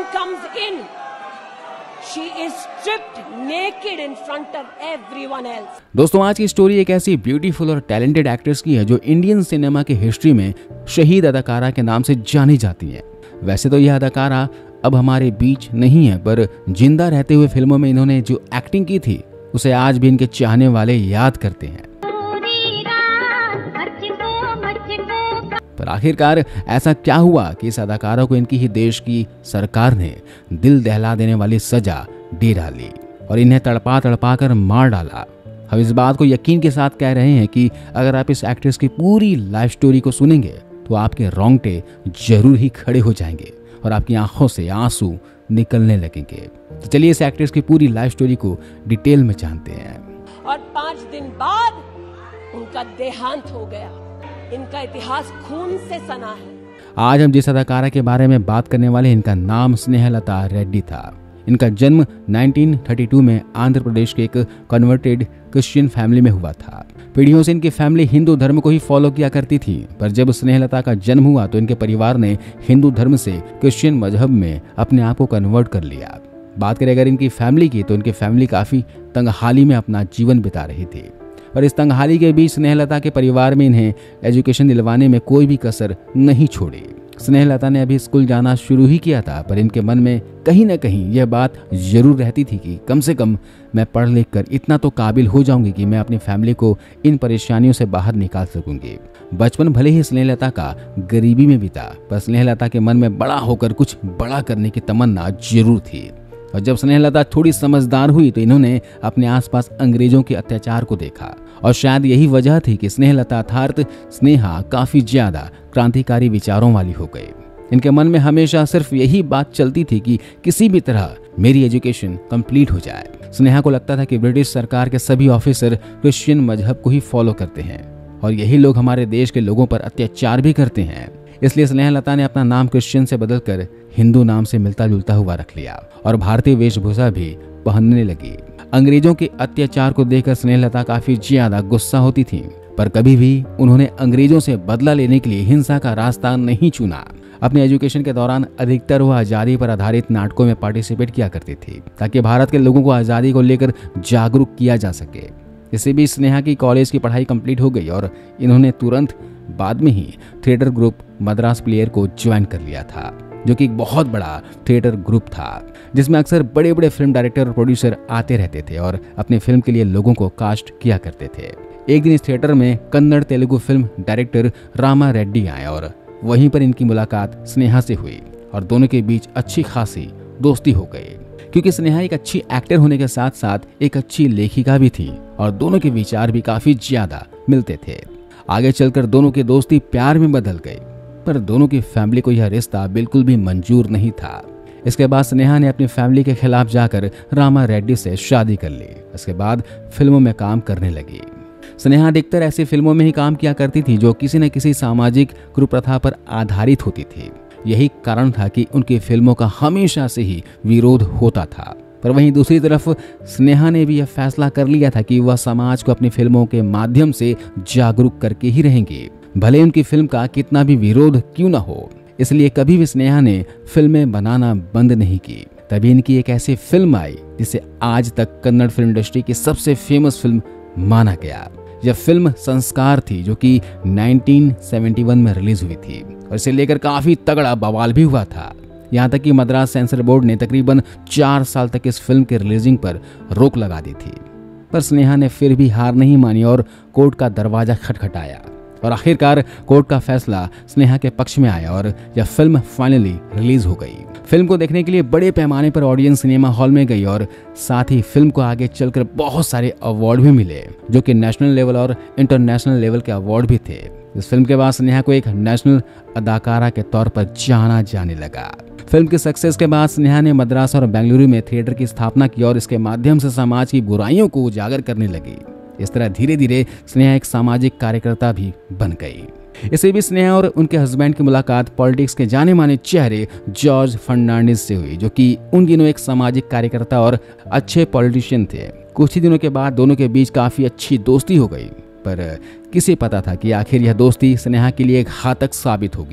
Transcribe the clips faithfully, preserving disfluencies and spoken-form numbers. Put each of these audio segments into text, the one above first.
comes in, she is stripped naked in front of everyone else. दोस्तों, आज की story एक ऐसी ब्यूटीफुल और टैलेंटेड एक्ट्रेस की है जो इंडियन सिनेमा की हिस्ट्री में शहीद अदाकारा के नाम से जानी जाती है। वैसे तो यह अदाकारा अब हमारे बीच नहीं है, पर जिंदा रहते हुए फिल्मों में इन्होंने जो एक्टिंग की थी उसे आज भी इनके चाहने वाले याद करते हैं। पर आखिरकार ऐसा क्या हुआ कि इस अदाकारा को इनकी ही देश की सरकार ने दिल दहला देने वाली सजा दे डाली और इन्हें तड़पा तड़पा कर मार डाला। हम इस बात को यकीन के साथ कह रहे हैं कि अगर आप इस एक्ट्रेस की पूरी लाइफ स्टोरी को सुनेंगे तो आपके रोंगटे जरूर ही खड़े हो जाएंगे और आपकी आंखों से आंसू निकलने लगेंगे। तो चलिए इस एक्ट्रेस की पूरी लाइफ स्टोरी को डिटेल में जानते हैं। और पांच दिन बाद उनका देहांत हो गया। इनका इतिहास खून से सना है। आज हम जिस अदाकारा के बारे में बात करने वाले हैं, इनका नाम स्नेहलता रेड्डी था। इनका जन्म उन्नीस सौ बत्तीस में आंध्र प्रदेश के एक कन्वर्टेड क्रिश्चियन फैमिली में हुआ था। पीढ़ियों से इनकी फैमिली हिंदू धर्म को ही फॉलो किया करती थी, पर जब स्नेहलता का जन्म हुआ तो इनके परिवार ने हिंदू धर्म से क्रिश्चियन मजहब में अपने आप को कन्वर्ट कर लिया। बात करें अगर इनकी फैमिली की, तो इनकी फैमिली काफी तंगहाली में अपना जीवन बिता रही थी। और इस तंगहाली के बीच स्नेहलता के परिवार में इन्हें एजुकेशन दिलवाने में कोई भी कसर नहीं छोड़ी। स्नेहलता ने अभी स्कूल जाना शुरू ही किया था, पर इनके मन में कहीं ना कहीं यह बात जरूर रहती थी कि कम से कम मैं पढ़ लिख कर इतना तो काबिल हो जाऊंगी कि मैं अपनी फैमिली को इन परेशानियों से बाहर निकाल सकूंगी। बचपन भले ही स्नेहलता का गरीबी में बीता, पर स्नेहलता के मन में बड़ा होकर कुछ बड़ा करने की तमन्ना जरूर थी। और जब स्नेहलता थोड़ी समझदार हुई तो इन्होंने अपने आसपास अंग्रेजों के अत्याचार को देखा और शायद यही वजह थी कि स्नेहलता अर्थात स्नेहा काफी ज्यादा क्रांतिकारी विचारों वाली हो गई। इनके मन में हमेशा सिर्फ यही बात चलती थी कि किसी भी तरह मेरी एजुकेशन कंप्लीट हो जाए। स्नेहा को लगता था कि ब्रिटिश सरकार के सभी ऑफिसर क्रिश्चियन मजहब को ही फॉलो करते हैं और यही लोग हमारे देश के लोगों पर अत्याचार भी करते हैं। इसलिए स्नेहलता ने अपना नाम क्रिश्चियन से बदलकर हिंदू नाम से मिलता जुलता हुआ रख लिया और भारतीय वेशभूषा भी पहनने लगी। अंग्रेजों के अत्याचार को देखकर स्नेहलता काफी ज्यादा गुस्सा होती थी, पर कभी भी उन्होंने अंग्रेजों से बदला लेने के लिए हिंसा का रास्ता नहीं चुना। अपने एजुकेशन के दौरान अधिकतर वह आजादी पर आधारित नाटकों में पार्टिसिपेट किया करती थी ताकि भारत के लोगों को आजादी को लेकर जागरूक किया जा सके। इसी बीच स्नेहा की कॉलेज की पढ़ाई कंप्लीट हो गई और इन्होंने तुरंत बाद में ही थिएटर ग्रुप मद्रास प्लेयर को ज्वाइन कर लिया था, जो कि एक बहुत बड़ा थिएटर ग्रुप था जिसमें अक्सर बड़े बड़े फिल्म डायरेक्टर और प्रोड्यूसर आते रहते थे और अपने फिल्म के लिए लोगों को कास्ट किया करते थे। एक दिन इस थिएटर में कन्नड़ तेलुगु फिल्म डायरेक्टर रामा रेड्डी आए और वहीं पर इनकी मुलाकात स्नेहा से हुई और दोनों के बीच अच्छी खासी दोस्ती हो गई। क्योंकि स्नेहा एक अच्छी एक्टर होने के साथ साथ एक अच्छी लेखिका भी थी और दोनों के विचार भी काफी ज्यादा मिलते थे। आगे चलकर दोनों की दोस्ती प्यार में बदल गई, पर दोनों की फैमिली को यह रिश्ता बिल्कुल भी मंजूर नहीं था। इसके बाद स्नेहा ने अपनी फैमिली के खिलाफ जाकर रामा रेड्डी से शादी कर ली। इसके बाद फिल्मों में काम करने लगी। स्नेहा अधिकतर ऐसी फिल्मों में ही काम किया करती थी जो किसी न किसी सामाजिक कुप्रथा पर आधारित होती थी। यही कारण था कि उनकी फिल्मों का हमेशा से ही विरोध होता था। पर वहीं दूसरी तरफ स्नेहा ने भी यह फैसला कर लिया था कि वह समाज को अपनी फिल्मों के माध्यम से जागरूक करके ही रहेंगी, भले उनकी फिल्म का कितना भी विरोध क्यों न हो। इसलिए कभी भी स्नेहा ने फिल्में बनाना बंद नहीं की। तभी इनकी एक ऐसी फिल्म आई जिसे आज तक कन्नड़ फिल्म इंडस्ट्री की सबसे फेमस फिल्म माना गया। यह फिल्म संस्कार थी, जो कि उन्नीस सौ इकहत्तर में रिलीज हुई थी और इसे लेकर काफी तगड़ा बवाल भी हुआ था। यहाँ तक कि मद्रास सेंसर बोर्ड ने तकरीबन चार साल तक इस फिल्म के रिलीजिंग पर रोक लगा दी थी। पर स्नेहा ने फिर भी हार नहीं मानी और कोर्ट का दरवाजा खटखटाया और आखिरकार कोर्ट का फैसला स्नेहा के पक्ष में आया और यह फिल्म फाइनली रिलीज हो गई। फिल्म को देखने के लिए बड़े पैमाने पर ऑडियंस सिनेमा हॉल में गई और साथ ही फिल्म को आगे चलकर बहुत सारे अवार्ड भी मिले, जो कि नेशनल लेवल और इंटरनेशनल लेवल के अवार्ड भी थे। इस फिल्म के बाद स्नेहा को एक नेशनल अदाकारा के तौर पर जाना जाने लगा। फिल्म के सक्सेस के बाद स्नेहा ने मद्रास और बेंगलुरु में थिएटर की स्थापना की और इसके माध्यम से समाज की बुराइयों को उजागर करने लगी। इस तरह धीरे धीरे स्नेहा एक सामाजिक कार्यकर्ता भी बन गई। इसी बीच स्नेहा और उनके हस्बैंड की मुलाकात पॉलिटिक्स के जाने माने चेहरे जॉर्ज फर्नांडिस से हुई, जो कि उन दिनों एक सामाजिक कार्यकर्ता और अच्छे पॉलिटिशियन थे। कुछ ही दिनों के बाद दोनों के बीच काफी अच्छी दोस्ती हो गई, पर किसे पता था कि आखिर यह दोस्ती स्नेहा के लिए एक घातक साबित होगी।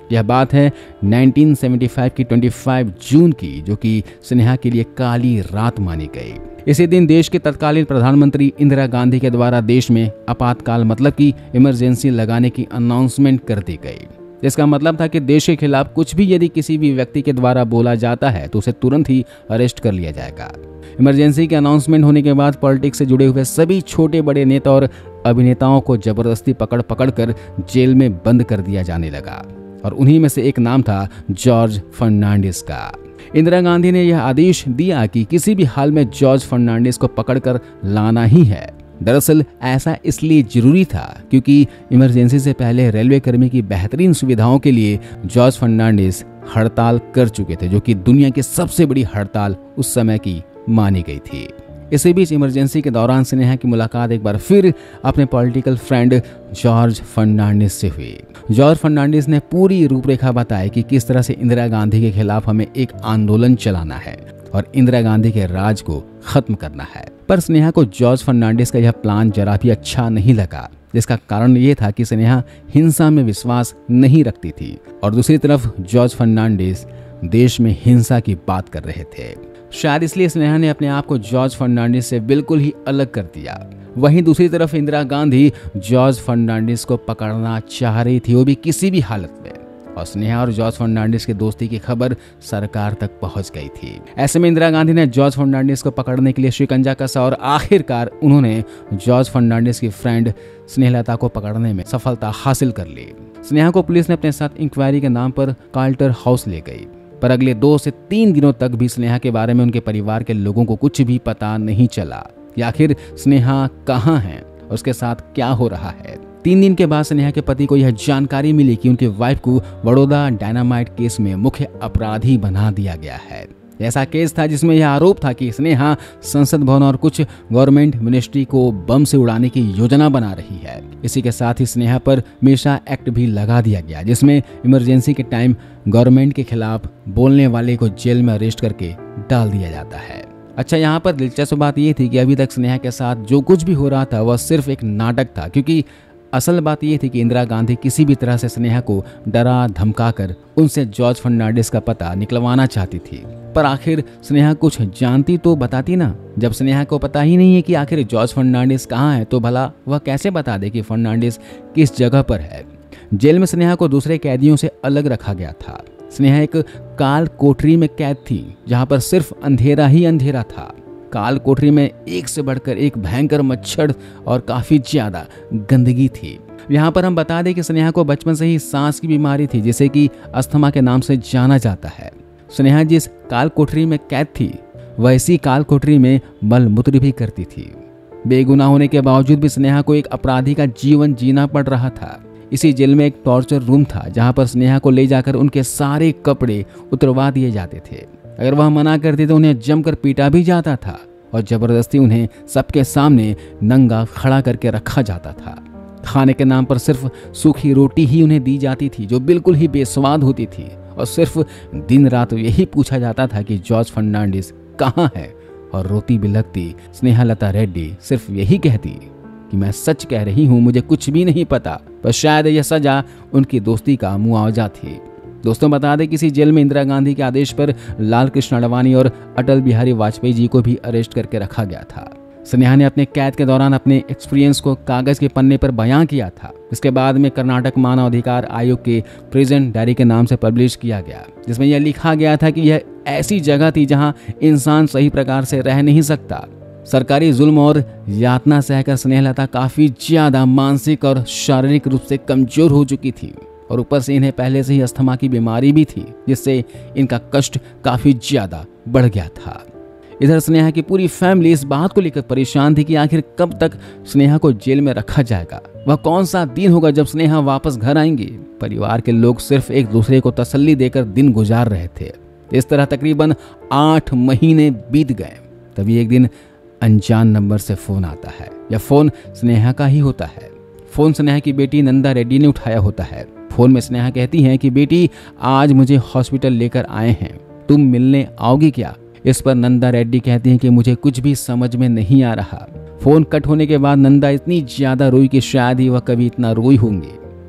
यह बात है उन्नीस सौ पचहत्तर की पच्चीस जून की, जो कि स्नेहा के लिए काली रात मानी गई। इसी दिन देश के तत्कालीन प्रधानमंत्री इंदिरा गांधी के द्वारा देश में आपातकाल मतलब कि इमरजेंसी लगाने की अनाउंसमेंट कर दी गई। जिसका मतलब था कि देश के खिलाफ कुछ भी यदि किसी भी व्यक्ति के द्वारा बोला जाता है तो उसे तुरंत ही अरेस्ट कर लिया जाएगा। इमरजेंसी के अनाउंसमेंट होने के बाद पॉलिटिक्स से जुड़े हुए सभी छोटे बड़े नेता और अभिनेताओं को जबरदस्ती पकड़ पकड़ कर जेल में बंद कर दिया जाने लगा, और उन्हीं में से एक नाम था जॉर्ज फर्नांडिस का। इंदिरा गांधी ने यह आदेश दिया कि किसी भी हाल में जॉर्ज फर्नांडिस को पकड़कर लाना ही है। दरअसल ऐसा इसलिए जरूरी था क्योंकि इमरजेंसी से पहले रेलवे कर्मी की बेहतरीन सुविधाओं के लिए जॉर्ज फर्नांडिस हड़ताल कर चुके थे, जो कि दुनिया की सबसे बड़ी हड़ताल उस समय की मानी गई थी। इसी बीच इमरजेंसी के दौरान स्नेहा की मुलाकात एक बार फिर अपने पॉलिटिकल फ्रेंड जॉर्ज फर्नांडिस से हुई। जॉर्ज फर्नांडिस ने पूरी रूपरेखा बताई कि किस तरह से इंदिरा गांधी के खिलाफ हमें एक आंदोलन चलाना है और इंदिरा गांधी के राज को खत्म करना है। पर स्नेहा को जॉर्ज फर्नांडिस का यह प्लान जरा भी अच्छा नहीं लगा, जिसका कारण ये था कि स्नेहा हिंसा में विश्वास नहीं रखती थी और दूसरी तरफ जॉर्ज फर्नांडिस देश में हिंसा की बात कर रहे थे। शायद इसलिए स्नेहा ने अपने आप को जॉर्ज फर्नांडिस से बिल्कुल ही अलग कर दिया। वहीं दूसरी तरफ इंदिरा गांधी जॉर्ज फर्नांडिस को पकड़ना चाह रही थी, वो भी किसी भी हालत में, और स्नेहा और जॉर्ज फर्नांडिस की दोस्ती की खबर सरकार तक पहुंच गई थी। ऐसे में इंदिरा गांधी ने जॉर्ज फर्नांडिस को पकड़ने के लिए शिकंजा कसा और आखिरकार उन्होंने जॉर्ज फर्नांडिस की फ्रेंड स्नेहलता को पकड़ने में सफलता हासिल कर ली। स्नेहा को पुलिस ने अपने साथ इंक्वायरी के नाम पर कार्टर हाउस ले गई, पर अगले दो से तीन दिनों तक भी स्नेहा के बारे में उनके परिवार के लोगों को कुछ भी पता नहीं चला कि आखिर स्नेहा कहाँ है और उसके साथ क्या हो रहा है। तीन दिन के बाद स्नेहा के पति को यह जानकारी मिली कि उनकी वाइफ को बड़ौदा डायनामाइट केस में मुख्य अपराधी बना दिया गया है। ऐसा केस था जिसमें यह आरोप था कि स्नेहा संसद भवन और कुछ गवर्नमेंट मिनिस्ट्री को बम से उड़ाने की योजना बना रही है। इसी के साथ ही स्नेहा पर मीशा एक्ट भी लगा दिया गया, जिसमें इमरजेंसी के टाइम गवर्नमेंट के खिलाफ बोलने वाले को जेल में अरेस्ट करके डाल दिया जाता है। अच्छा, यहाँ पर दिलचस्प बात यह थी कि अभी तक स्नेहा के साथ जो कुछ भी हो रहा था वह सिर्फ एक नाटक था, क्योंकि असल बात यह थी कि इंदिरा गांधी किसी भी तरह से स्नेहा को डरा धमकाकर उनसे जॉर्ज फर्नांडिस का पता निकलवाना चाहती थी। पर आखिर स्नेहा कुछ जानती तो बताती ना। जब स्नेहा को पता ही नहीं है कि आखिर जॉर्ज फर्नांडिस कहाँ है, तो भला वह कैसे बता दे कि फर्नांडिस किस जगह पर है। जेल में स्नेहा को दूसरे कैदियों से अलग रखा गया था। स्नेहा एक काल कोठरी में कैद थी, जहाँ पर सिर्फ अंधेरा ही अंधेरा था। काल कोठरी में एक से बढ़कर एक भयंकर मच्छर और काफी ज्यादा गंदगी थी। यहाँ पर हम बता दें कि स्नेहा को बचपन से ही सांस की बीमारी थी, जिसे कि अस्थमा के नाम से जाना जाता है। स्नेहा जिस काल कोठरी में कैद थी वह इसी काल कोठरी में मलमूत्र भी करती थी। बेगुनाह होने के बावजूद भी स्नेहा को एक अपराधी का जीवन जीना पड़ रहा था। इसी जेल में एक टॉर्चर रूम था, जहाँ पर स्नेहा को ले जाकर उनके सारे कपड़े उतरवा दिए जाते थे। अगर वह मना करती तो उन्हें जमकर पीटा भी जाता था और जबरदस्ती उन्हें सबके सामने नंगा खड़ा करके रखा जाता था। खाने के नाम पर सिर्फ सूखी रोटी ही उन्हें दी जाती थी, जो बिल्कुल ही बेस्वाद होती थी, और सिर्फ दिन रात यही पूछा जाता था कि जॉर्ज फर्नांडिस कहाँ है। और रोती बिलखती स्नेहलता रेड्डी सिर्फ यही कहती कि मैं सच कह रही हूँ, मुझे कुछ भी नहीं पता, पर शायद यह सजा उनकी दोस्ती का मुआवजा थी। दोस्तों, बता दें किसी जेल में इंदिरा गांधी के आदेश पर लाल कृष्ण अडवाणी और अटल बिहारी वाजपेयी जी को भी अरेस्ट करके रखा गया था। स्नेहा ने अपने कैद के दौरान अपने एक्सपीरियंस को कागज के पन्ने पर बयां किया था। इसके बाद में कर्नाटक मानव अधिकार आयोग के प्रेजेंट डायरी के नाम से पब्लिश किया गया, जिसमें यह लिखा गया था कि यह ऐसी जगह थी जहां इंसान सही प्रकार से रह नहीं सकता। सरकारी जुल्म और यातना सहकर स्नेहलता काफी ज्यादा मानसिक और शारीरिक रूप से कमजोर हो चुकी थी, और ऊपर से इन्हें पहले से ही अस्थमा की बीमारी भी थी, जिससे इनका कष्ट काफी ज्यादा बढ़ गया था। इधर स्नेहा की पूरी फैमिली इस बात को लेकर परेशान थी कि आखिर कब तक स्नेहा को जेल में रखा जाएगा। वह कौन सा दिन होगा जब स्नेहा वापस घर आएंगी। परिवार के लोग सिर्फ एक दूसरे को तसल्ली देकर दिन गुजार रहे थे। इस तरह तकरीबन आठ महीने बीत गए। तभी एक दिन अनजान नंबर से फोन आता है। यह फोन स्नेहा का ही होता है। फोन स्नेहा की बेटी नंदा रेड्डी ने उठाया होता है। फोन में स्नेहा कहती हैं कि बेटी, आज मुझे हॉस्पिटल लेकर आए हैं, तुम मिलने आओगी क्या। इस पर नंदा रेड्डी कहती हैं कि मुझे कुछ भी समझ में नहीं आ रहा। फोन कट होने के बाद नंदा इतनी ज्यादा रोई कि शायद ही वह कभी इतना रोई होंगी।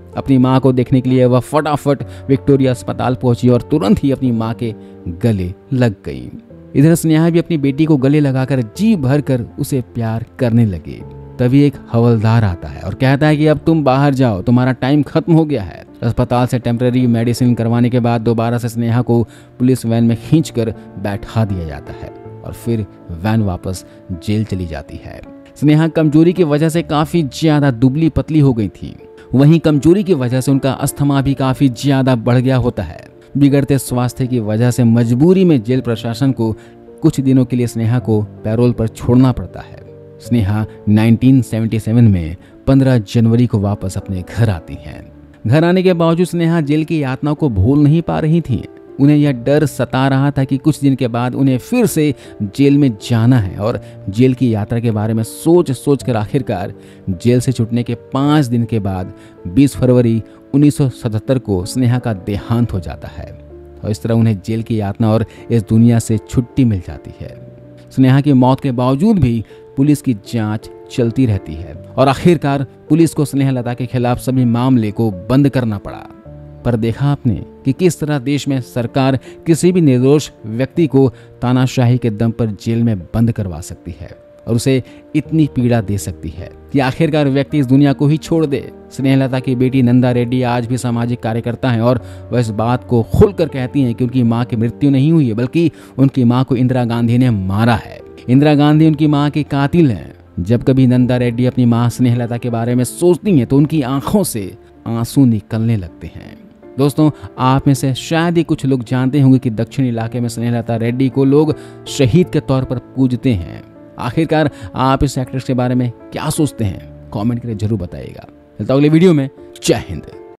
अपनी मां को देखने के लिए वह फटाफट विक्टोरिया अस्पताल पहुंची और तुरंत ही अपनी मां के गले लग गई। इधर स्नेहा भी अपनी बेटी को गले लगाकर जी भर कर उसे प्यार करने लगे। तभी एक हवलदार आता है और कहता है कि अब तुम बाहर जाओ, तुम्हारा टाइम खत्म हो गया है। अस्पताल से टेम्पररी मेडिसिन करवाने के बाद दोबारा से स्नेहा को पुलिस वैन में खींचकर बैठा दिया जाता है और फिर वैन वापस जेल चली जाती है। स्नेहा कमजोरी की वजह से काफी ज्यादा दुबली पतली हो गई थी। वहीं कमजोरी की वजह से उनका अस्थमा भी काफी ज्यादा बढ़ गया होता है। बिगड़ते स्वास्थ्य की वजह से मजबूरी में जेल प्रशासन को कुछ दिनों के लिए स्नेहा को पैरोल पर छोड़ना पड़ता है। स्नेहा उन्नीस सौ सतहत्तर में पंद्रह जनवरी को वापस अपने घर आती हैं। घर आने के बावजूद स्नेहा जेल की यातनाओं को भूल नहीं पा रही थी। उन्हें यह डर सता रहा था कि कुछ दिन के बाद उन्हें फिर से जेल में जाना है और जेल की यात्रा के बारे में सोच सोच कर आखिरकार जेल से छूटने के पाँच दिन के बाद बीस फरवरी उन्नीस सौ सतहत्तर को स्नेहा का देहांत हो जाता है और इस तरह उन्हें जेल की यातना और इस दुनिया से छुट्टी मिल जाती है। स्नेहा की मौत के बावजूद भी पुलिस की जांच चलती रहती है और आखिरकार पुलिस को स्नेहलता के खिलाफ सभी मामले को बंद करना पड़ा। पर देखा आपने कि किस तरह देश में सरकार किसी भी निर्दोष व्यक्ति को तानाशाही के दम पर जेल में बंद करवा सकती है और उसे इतनी पीड़ा दे सकती है कि आखिरकार व्यक्ति इस दुनिया को ही छोड़ दे। स्नेहलता की बेटी नंदा रेड्डी आज भी सामाजिक कार्यकर्ता हैं और वह इस बात को खुलकर कहती हैं कि उनकी मां की मृत्यु नहीं हुई है, बल्कि उनकी मां को इंदिरा गांधी ने मारा है। इंदिरा गांधी उनकी मां की कातिल हैं। जब कभी नंदा रेड्डी अपनी मां स्नेहलता के बारे में सोचती हैं तो उनकी आंखों से आंसू निकलने लगते हैं। दोस्तों, आप में से शायद ही कुछ लोग जानते होंगे कि दक्षिण इलाके में स्नेहलता रेड्डी को लोग शहीद के तौर पर पूजते हैं। आखिरकार आप इस एक्ट्रेस के बारे में क्या सोचते हैं? कमेंट करके जरूर बताइएगा। मिलता हूं अगले वीडियो में। जय हिंद।